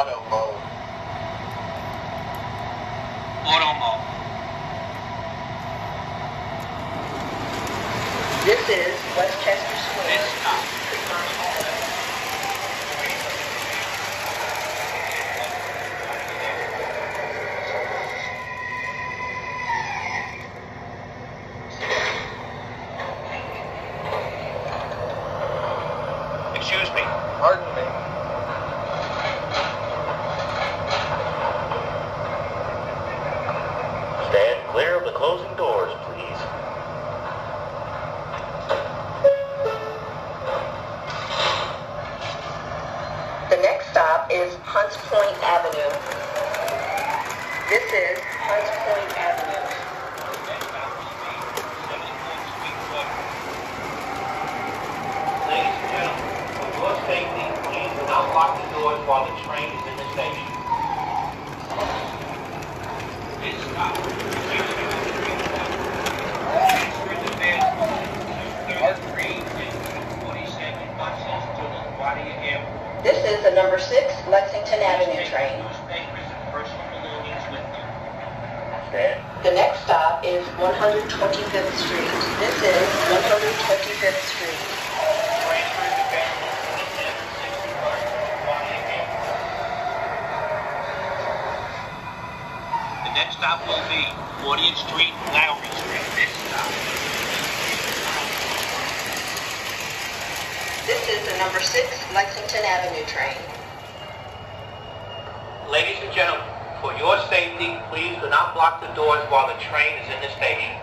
Auto mode. Auto mode. This is Westchester Square. This stop. Excuse me. Pardon me. Stand clear of the closing doors, please. The next stop is Hunts Point Avenue. This is Hunts Point Avenue. Ladies and gentlemen, for your safety, please do not lock the doors while the train is in the station. This stop. This is the number 6 Lexington Avenue train. Stand. The next stop is 125th Street. This is 125th Street. The next stop will be 40th Street, Lowry Street. This stop. This is the number 6 Lexington Avenue train. Ladies and gentlemen, for your safety, please do not block the doors while the train is in the station.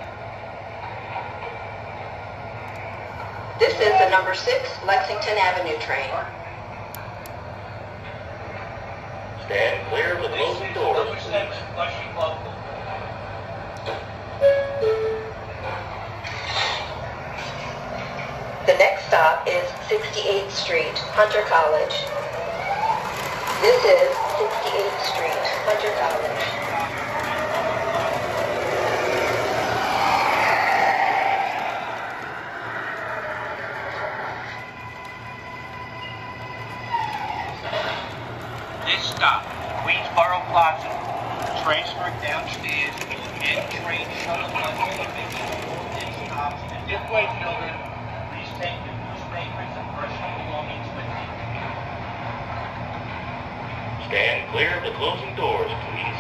This is the number 6 Lexington Avenue train. Stand clear of the closing doors, please. Flushing Local. The next stop is 68th Street, Hunter College. This is 68th Street, Hunter College. This stop, Queensboro Plaza. Transfer downstairs and train shuttle bus and stops. And this way, children, please take your newspapers and personal belongings with you. Stand clear of the closing doors, please.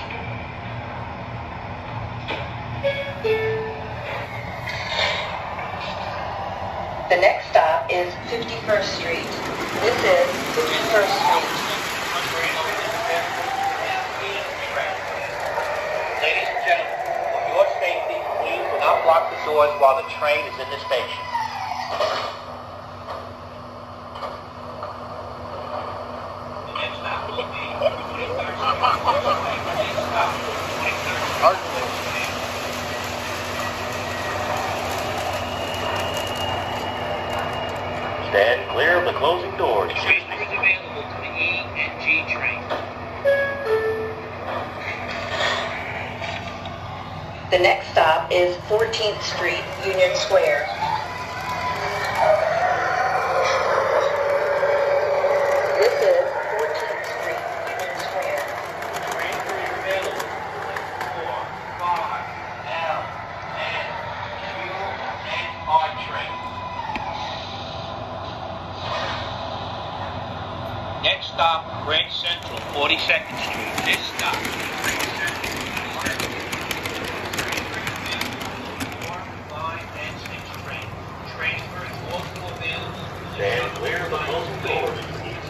The next stop is 51st Street. This is 51st Street. Ladies and gentlemen, for your safety, please do not block the doors while the train is in the station. The next stop will be 43rd Street. Pardon me. Stand clear of the closing doors, The please. transfer is available to the E and G train. The next stop is 14th Street, Union Square. This is 14th Street, Union Square. Transfer is available for 5, L, N, Q, and R train. Next stop, Grand Central, 42nd Street. This stop, Grand Central. Transfer is also available. Stand clear of the closing doors, please.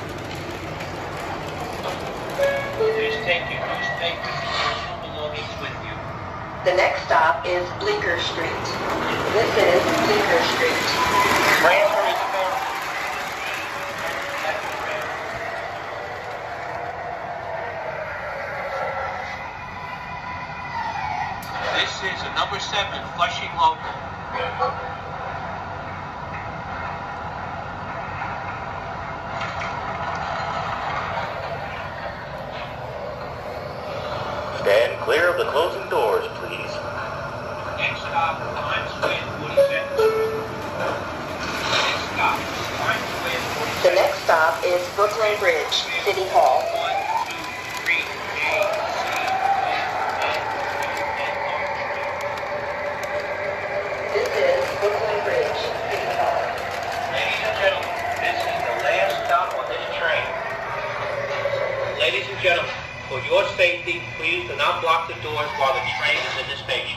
Please take your newspapers and personal belongings with you. The next stop is Bleecker Street. This is Bleecker Street. Transfer is available. This is a number 7 Flushing Local. Stand clear of the closing doors, please. Next stop, Times Square, 42nd Street. Next stop, Times Square, 42nd. The next stop is Brooklyn Bridge, City Hall. block the doors while the train is in the station.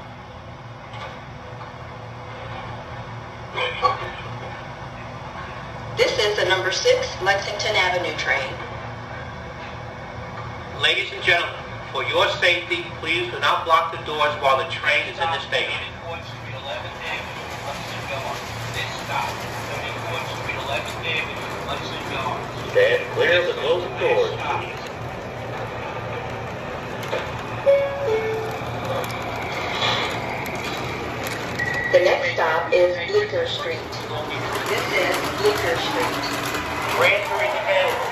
This is the number 6 Lexington Avenue train. Ladies and gentlemen, for your safety, please do not block the doors while the train is in the station. 34th Street, 11th Avenue, Hudson Yards. This stop, 34th Street, 11th Avenue, Hudson Yards. Stand clear of the closing doors. The next stop is Bleecker Street. This is Bleecker Street. Transfer independent.